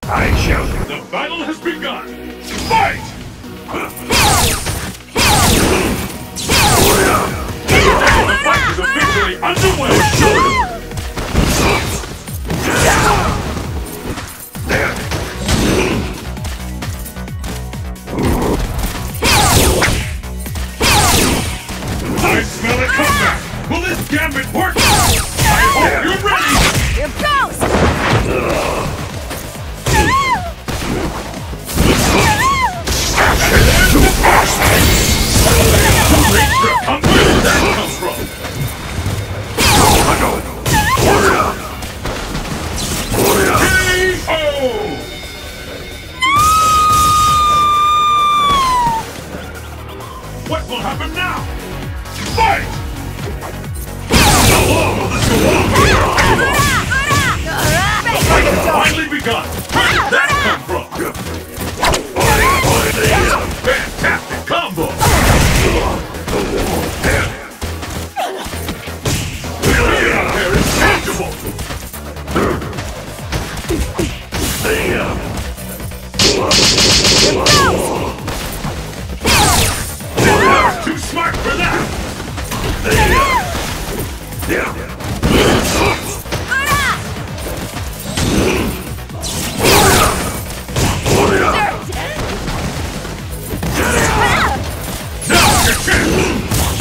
I shall. The battle has begun! Fight! The fight is officially underway! I smell a comeback! Will this gambit work? I hope you're ready! Here goes! Come where did that come from? K.O. What will happen now? Fight! How long will this go on? The fight has finally begun! Where did that come from? Fantastic combo! There is tangible! Too smart for that! Now's your chance!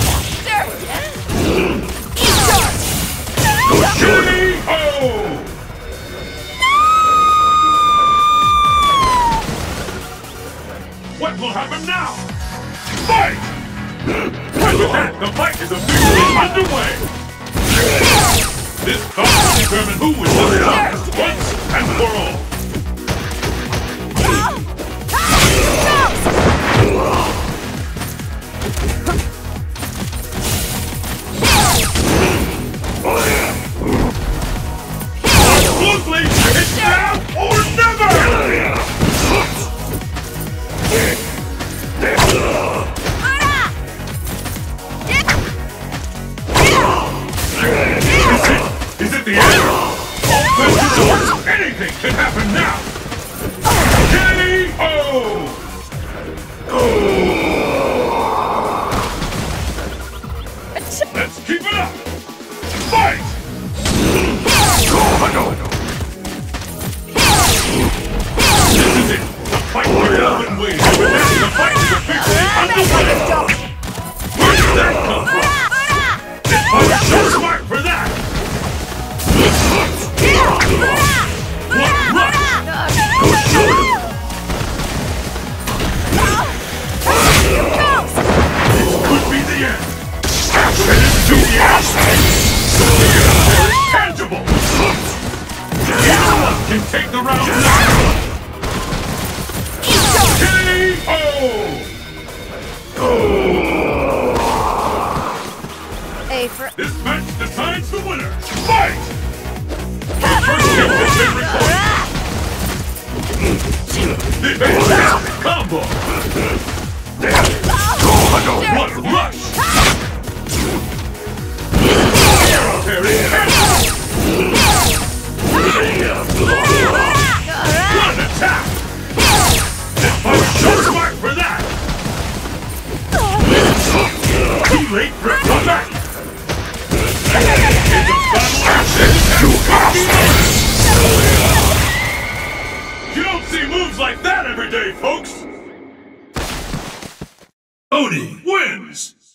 K.O. What will happen now? Fight! And with that, the fight is officially underway! This fight will determine who wins the contest once and for all! Closely, it's now or never! Is it the end? Anything can happen now! K.O. Let's keep it up! Fight! This is it! The fight for open wings! The fight is officially underway! Where did that come from? This fight is so smart for that! What rush! This could be the end! And it's to the end! There is tangible! Either one can take the round now! A for This match decides the winner! Fight! First hit has been recorded! The fantastic combo! What a rush! There is tangible! What an attack! This fight is so smart for that! Too late for a comeback! You don't see moves like that every day, folks! Oni wins!